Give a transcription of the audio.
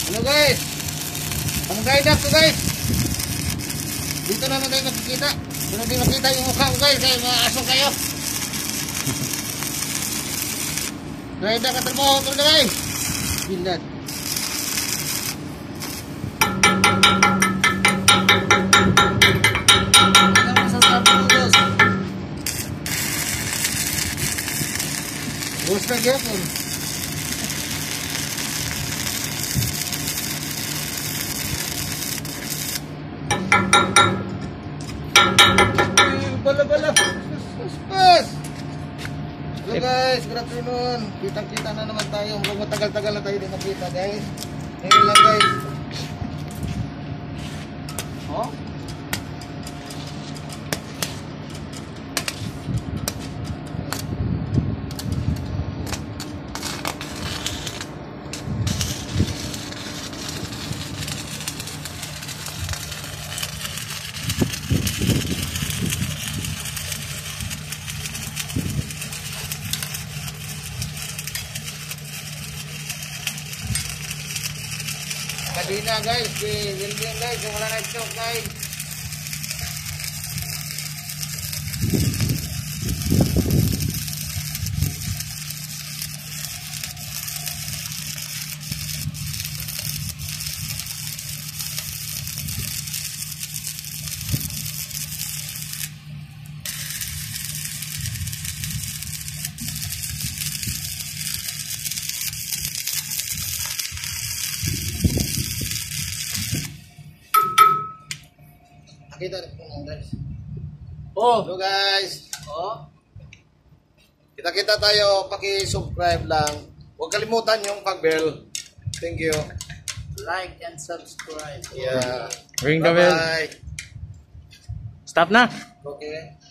Hello guys. Ang guide ko guys. Dito naman tayo makikita. Kung hindi makita yung mukha ko guys, ay maaso kayo. Guide ka trabaho ko na guys. Bilad. Ano masasabi ko guys? Bus na gyapon. Bala-bala. Pas. Hello guys, good afternoon. Kitang-kita na naman tayo. Matagal-tagal na tayo din nakita guys. Ngayon lang guys. Oh. Kadina guys, William guys, yung wala na choke guys. Kita rin guys. Oh, hello guys. Oh. Kita-kita tayo, paki-subscribe lang. Huwag kalimutan yung pag-bell. Thank you. Like and subscribe. Yeah. Ring the bell. Bye. Stop na. Okay.